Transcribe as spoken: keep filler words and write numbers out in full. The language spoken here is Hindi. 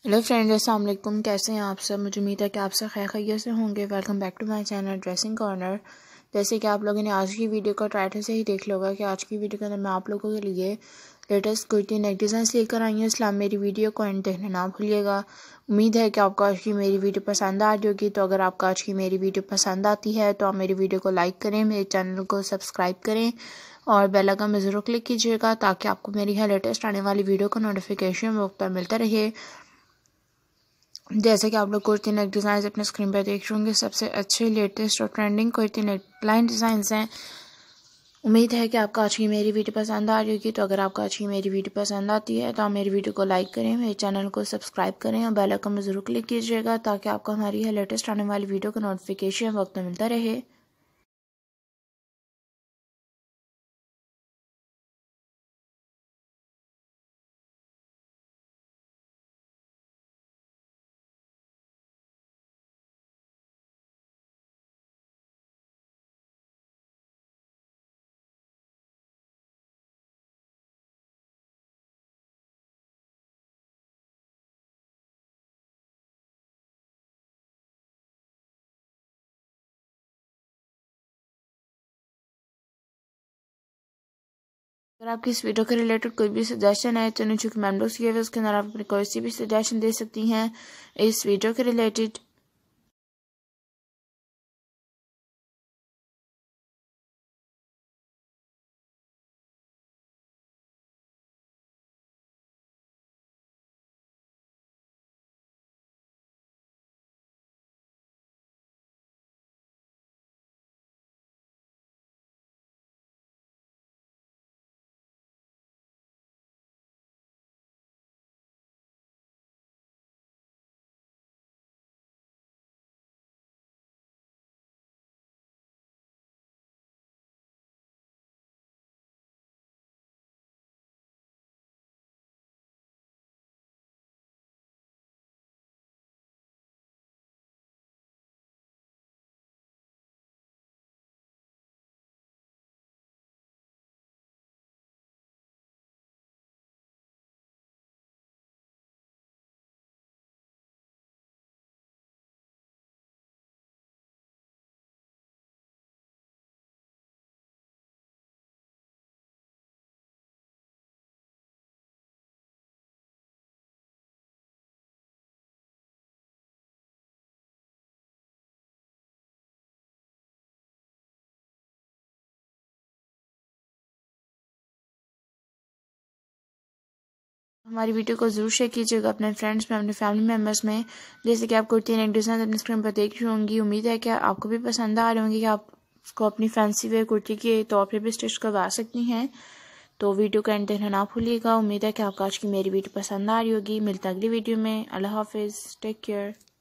हेलो फ्रेंड्स, अस्सलाम वालेकुम। कैसे हैं आप सब? मुझे उम्मीद है कि आप सब खैर खैरियत से होंगे। Welcome back to my channel dressing corner. जैसे कि आप लोगों ने आज की वीडियो का टाइटल से ही देख लोगा कि आज की वीडियो के अंदर मैं आप लोगों के लिए लेटेस्ट कुर्ती नेक डिज़ाइन लेकर आई हूँ। इसलिए मेरी वीडियो को एंड देखना ना भूलिएगा। उम्मीद है कि आपको आज की मेरी वीडियो पसंद आ रही होगी। तो अगर आपको आज की मेरी वीडियो पसंद आती है तो आप मेरी वीडियो को लाइक करें, मेरे चैनल को सब्सक्राइब करें और बेल आइकन में ज़रूर क्लिक कीजिएगा ताकि आपको मेरी हर लेटेस्ट आने वाली वीडियो का नोटिफिकेशन वक्त पर मिलता रहे। जैसे कि आप लोग कुर्ती नेक डिज़ाइन अपने स्क्रीन पर देख रहे होंगे, सबसे अच्छे लेटेस्ट और trending kurti neck line designs हैं। उम्मीद है कि आपको आज की मेरी वीडियो पसंद आ रही होगी। तो अगर आपको आज की मेरी वीडियो पसंद आती है तो आप मेरी वीडियो को लाइक करें, मेरे चैनल को सब्सक्राइब करें और बेल आइकन में ज़रूर क्लिक कीजिएगा ताकि आपको हमारी हर लेटेस्ट आने वाली वीडियो का नोटिफिकेशन वक्त में मिलता रहे। अगर आपकी इस वीडियो के रिलेटेड कोई भी सजेशन है तो नीचे कमेंट बॉक्स किए हुए उसके अंदर आप अपनी कोई सी भी सजेशन दे सकती हैं इस वीडियो के रिलेटेड। हमारी वीडियो को ज़रूर शेयर कीजिएगा अपने फ्रेंड्स में, अपने फैमिली मेम्बर्स में। जैसे कि आप कुर्ती नेक डिज़ाइन अपने स्क्रीन पर देख रही होंगी, उम्मीद है कि आपको भी पसंद आ रहे होंगे कि आप उसको अपनी फैंसी वेयर कुर्ती के तौर पे भी स्टिच करवा सकती हैं। तो वीडियो का एंड देखना ना भूलिएगा। उम्मीद है कि आपको आज की मेरी वीडियो पसंद आ रही होगी। मिलते हैं अगली वीडियो में। अल्लाह हाफिज़, टेक केयर।